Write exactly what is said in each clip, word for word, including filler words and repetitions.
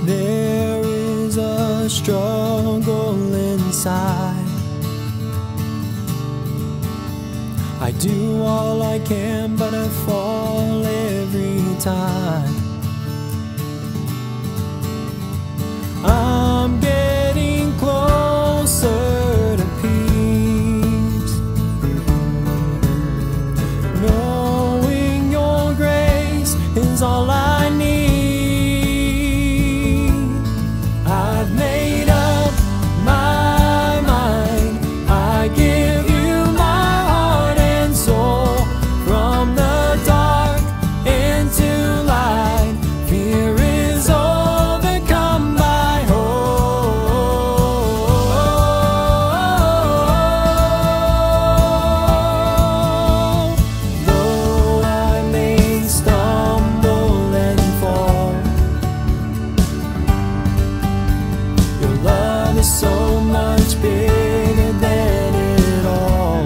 There is a struggle inside. I do all I can, but I fall every time. I'm getting closer to peace, knowing your grace is all I need. I've made up my mind. I give you my heart and soul. From the dark into light, fear is overcome by hope. Though I may stumble and fall, your love is so much bigger than it all.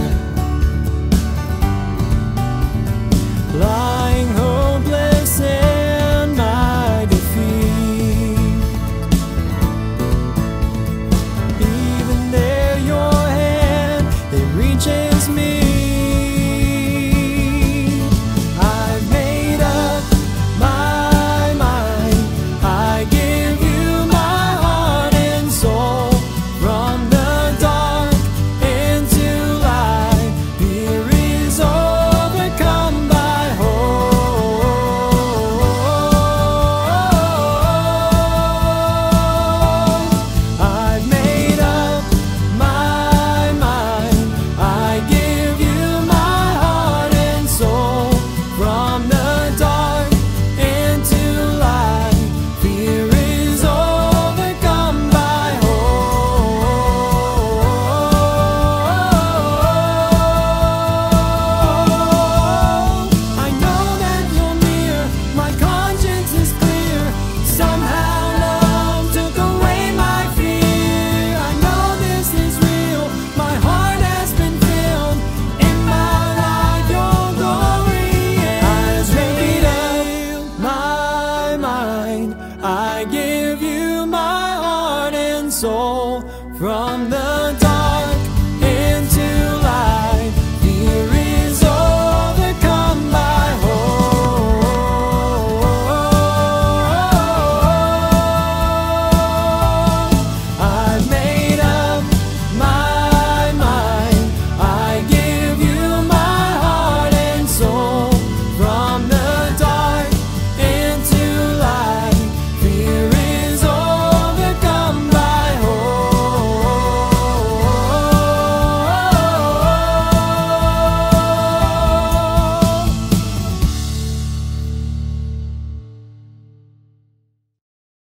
Lying hopeless in my defeat, even there your hand, it reaches me. I've made up my mind. I give you my heart and soul. From the dark into light, fear is overcome by hope. I've made up my mind. I give you my heart and soul. From the dark into light, fear is overcome by hope. I know that you're near, my conscience is clear. Somehow love took away my fear. I know this is real, my heart has been filled. In my life your glory has made up my mind. I give you my heart and soul. From the